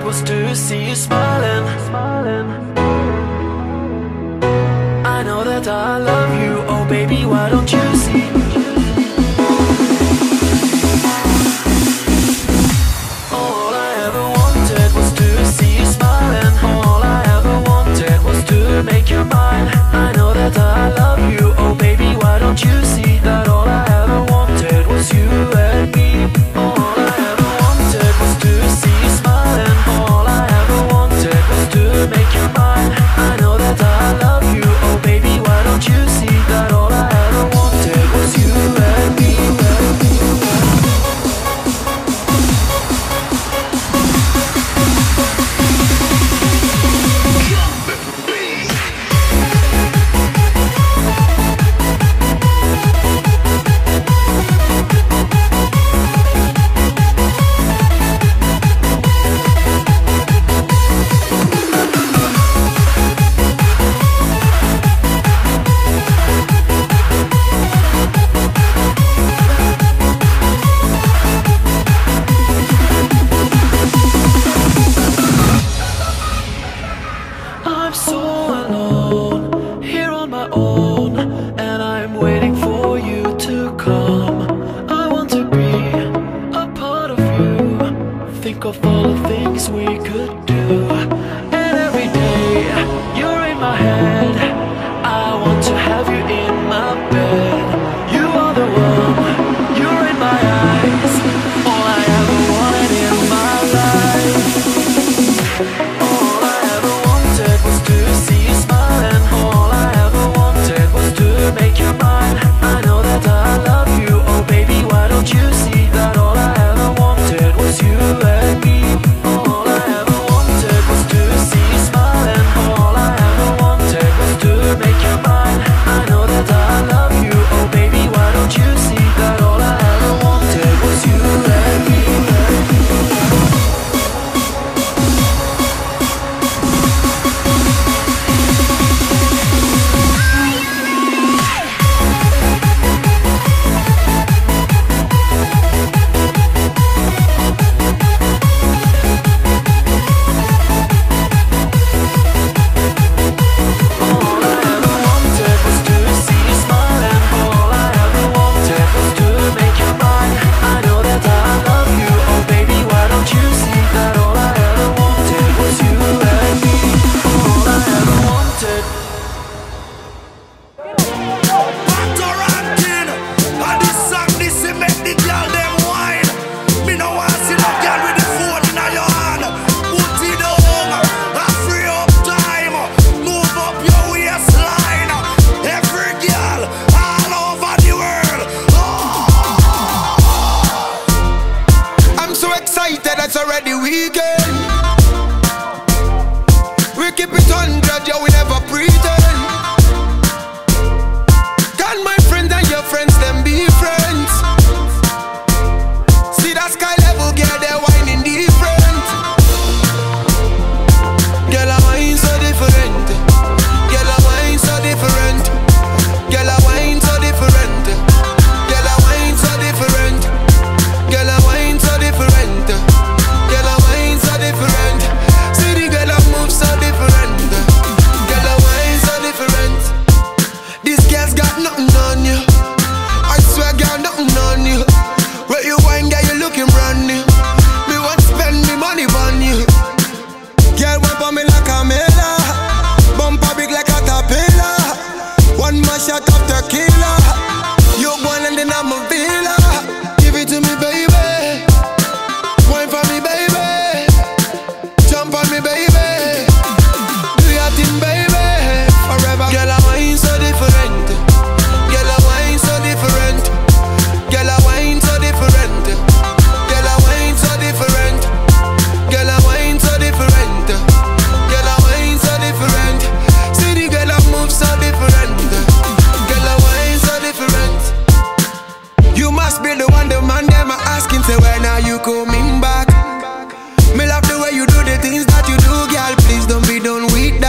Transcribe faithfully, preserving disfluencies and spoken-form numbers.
was to see you smiling. I know that I love you, oh baby, why don't you see? All I ever wanted was to see you smiling. All I ever wanted was to make you mine. I know that I love you, oh baby, why don't you see that all I ever wanted was you and me. All I ever wanted was to see you smiling. All I ever wanted was to make you mine. I know that I love you, oh baby, why don't you see that all I ever wanted was you and me. I'm so alone, here on my own, and I'm waiting for you to come. I want to be a part of you, think of all the things we could do. And every day, you're in my head, I want to have you in my bed. You are the one, you're in my eyes, all I ever wanted in my life. All I ever wanted was to see you smiling. All I ever wanted was to make you mine. I know that I love you, oh baby, why don't you see that all I ever wanted was you and me. All I ever wanted was to see you smiling. All I ever wanted was to make you mine. I know that I love you, oh baby, why don't you see that all I ever wanted was you and me. All I ever wanted was to see you smiling. All I ever wanted was to make you mine. I know that I love you, oh baby, why don't you see that all I ever wanted was you and me. All I ever wanted. Patorantin, and this song this he make the girl them wine. Me no want see no girl with the phone in your hand. Put it down, and free up time. Move up your waistline. Every girl all over the world. Oh. I'm so excited, it's already weekend. We keep it one hundred, yeah, we never pretend.